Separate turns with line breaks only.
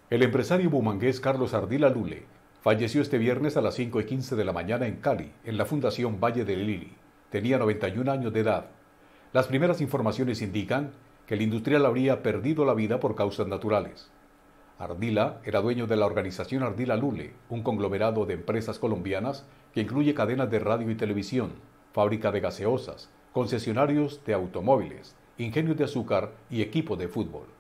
El empresario bumangués Carlos Ardila Lule falleció este viernes a las 5:15 de la mañana en Cali, en la Fundación Valle del Lili. Tenía 91 años de edad. Las primeras informaciones indican que el industrial habría perdido la vida por causas naturales. Ardila era dueño de la organización Ardila Lule, un conglomerado de empresas colombianas que incluye cadenas de radio y televisión, fábrica de gaseosas, concesionarios de automóviles, ingenios de azúcar y equipos de fútbol.